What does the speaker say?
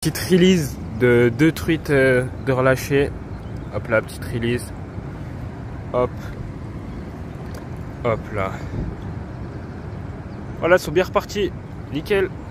Petite release de 2 truites de relâcher. Hop là, petite release. Hop. Hop là. Voilà, ils sont bien repartis. Nickel.